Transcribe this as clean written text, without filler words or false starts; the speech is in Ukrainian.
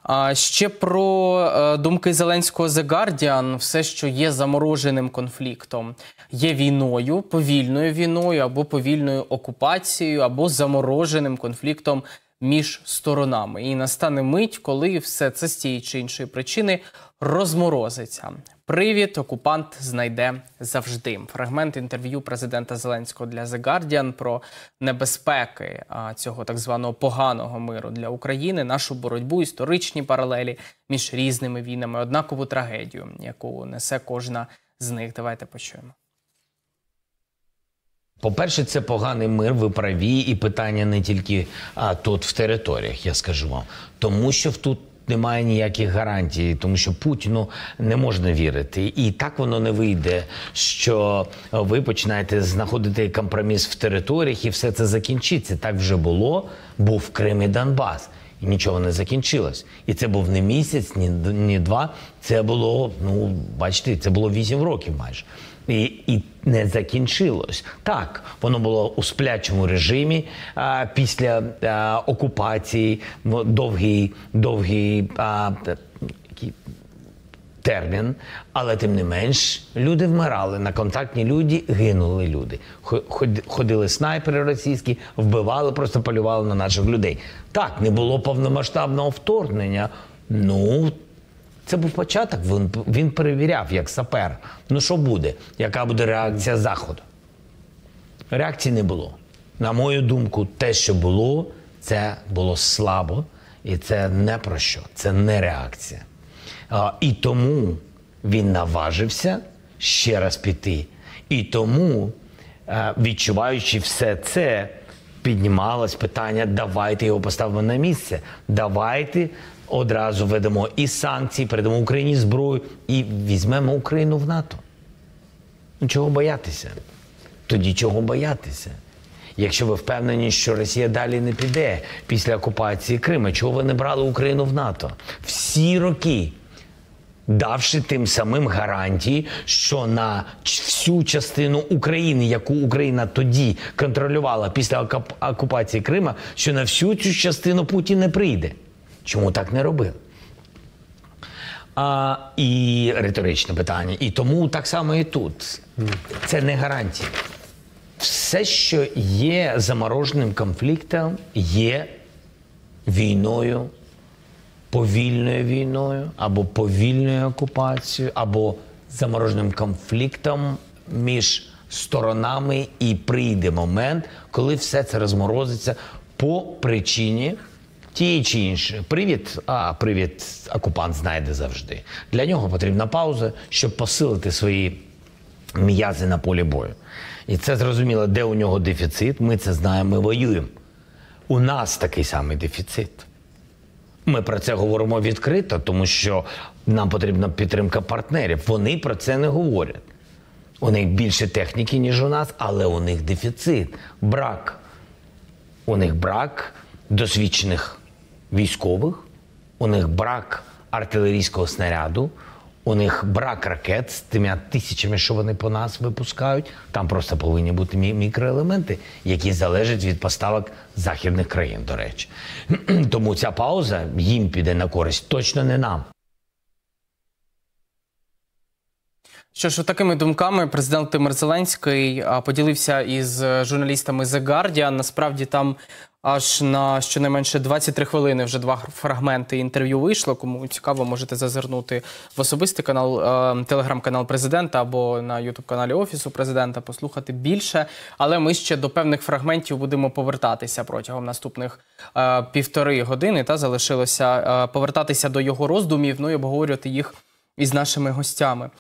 Ще про думки Зеленського The Guardian. Все, що є замороженим конфліктом, є війною, повільною війною, або повільною окупацією, або замороженим конфліктом між сторонами. І настане мить, коли все це з тієї чи іншої причини розморозиться. Привід окупант знайде завжди. Фрагмент інтерв'ю президента Зеленського для The Guardian про небезпеки цього так званого поганого миру для України, нашу боротьбу, історичні паралелі між різними війнами, однакову трагедію, яку несе кожна з них. Давайте почуємо. По-перше, це поганий мир, ви праві, і питання не тільки тут в територіях, я скажу вам. Тому що тут немає ніяких гарантій, тому що Путіну не можна вірити. І так воно не вийде, що ви починаєте знаходити компроміс в територіях і все це закінчиться. Так вже було, був Крим і Донбас. І нічого не закінчилось. І це був не місяць, ні два. Це було, бачите, це було 8 років майже. І не закінчилось. Так, воно було у сплячому режимі після окупації, довгий термін, але тим не менш люди вмирали, на контактні люди гинули люди. Ходили снайпери російські, вбивали, просто полювали на наших людей. Так, не було повномасштабного вторгнення, це був початок, він перевіряв, як сапер. Що буде? Яка буде реакція Заходу? Реакції не було. На мою думку, те, що було, це було слабо. І це не про що. Це не реакція. І тому він наважився ще раз піти. І тому, відчуваючи все це, піднімалось питання, давайте його поставимо на місце. Давайте одразу введемо і санкції, передамо Україні зброю і візьмемо Україну в НАТО. Чого боятися? Тоді чого боятися? Якщо ви впевнені, що Росія далі не піде після окупації Криму, чого ви не брали Україну в НАТО? Всі роки, давши тим самим гарантії, що на всю частину України, яку Україна тоді контролювала після окупації Криму, що на всю цю частину Путін не прийде. Чому так не робив? І риторичне питання. І тому так само і тут. Це не гарантія. Все, що є замороженим конфліктом, є війною, повільною війною, або повільною окупацією, або замороженим конфліктом між сторонами, і прийде момент, коли все це розморозиться по причині тієї чи іншої. Привід окупант знайде завжди. Для нього потрібна пауза, щоб посилити свої м'язи на полі бою. І це зрозуміло, де у нього дефіцит, ми це знаємо, ми воюємо. У нас такий самий дефіцит. Ми про це говоримо відкрито, тому що нам потрібна підтримка партнерів. Вони про це не говорять. У них більше техніки, ніж у нас, але у них дефіцит, брак. У них брак досвідчених військових, у них брак артилерійського снаряду, у них брак ракет з тими тисячами, що вони по нас випускають. Там просто повинні бути мікроелементи, які залежать від поставок західних країн, до речі. Тому ця пауза їм піде на користь, точно не нам. Що ж, такими думками президент Володимир Зеленський поділився із журналістами The Guardian. Насправді там аж на щонайменше 23 хвилини вже 2 фрагменти інтерв'ю вийшло. Кому цікаво, можете зазирнути в особистий канал, телеграм-канал президента або на ютуб-каналі Офісу президента, послухати більше. Але ми ще до певних фрагментів будемо повертатися протягом наступних 1,5 години. Залишилося повертатися до його роздумів, і обговорювати їх із нашими гостями.